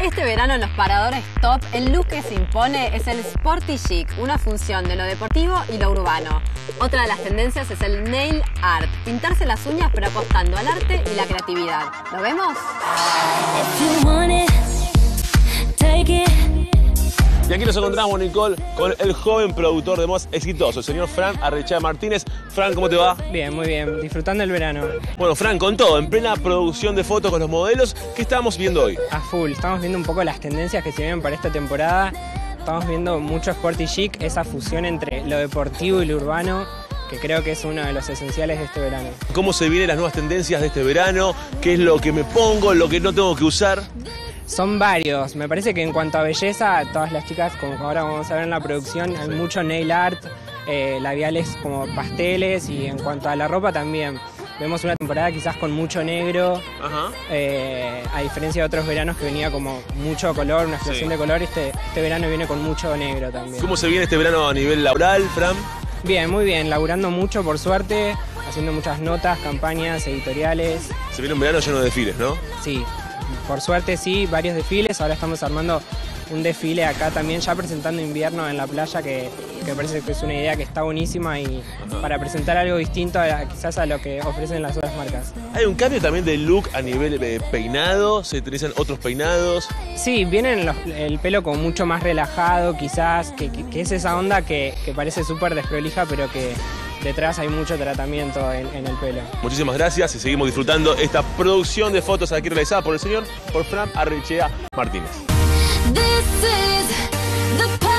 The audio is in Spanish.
Este verano en los paradores top, el look que se impone es el sporty chic, una función de lo deportivo y lo urbano. Otra de las tendencias es el nail art, pintarse las uñas pero apostando al arte y la creatividad. ¿Lo vemos? Y aquí nos encontramos, Nicole, con el joven productor de modas exitoso, el señor Fran Arrechea Martínez. Fran, ¿cómo te va? Bien, muy bien. Disfrutando el verano. Bueno, Fran, con todo, en plena producción de fotos con los modelos, ¿qué estamos viendo hoy? A full. Estamos viendo un poco las tendencias que se vienen para esta temporada. Estamos viendo mucho sporty chic, esa fusión entre lo deportivo y lo urbano, que creo que es uno de los esenciales de este verano. ¿Cómo se vienen las nuevas tendencias de este verano? ¿Qué es lo que me pongo, lo que no tengo que usar? Son varios. Me parece que en cuanto a belleza, todas las chicas, como ahora vamos a ver en la producción, hay mucho nail art, labiales como pasteles, y en cuanto a la ropa también. Vemos una temporada quizás con mucho negro, a diferencia de otros veranos que venía como mucho color, una explosión de color. Este verano viene con mucho negro también. ¿Cómo se viene este verano a nivel laboral, Fran? Bien, muy bien, laburando mucho por suerte, haciendo muchas notas, campañas, editoriales. Se viene un verano lleno de desfiles, ¿no? Sí, por suerte sí, varios desfiles. Ahora estamos armando un desfile acá también, ya presentando invierno en la playa, que parece que es una idea que está buenísima, y para presentar algo distinto quizás a lo que ofrecen las otras marcas. ¿Hay un cambio también de look a nivel de peinado? ¿Se utilizan otros peinados? Sí, vienen el pelo como mucho más relajado quizás, que es esa onda que parece súper desprolija, pero que detrás hay mucho tratamiento en el pelo. Muchísimas gracias y seguimos disfrutando esta producción de fotos aquí realizada por Fran Arrechea Martínez. This is the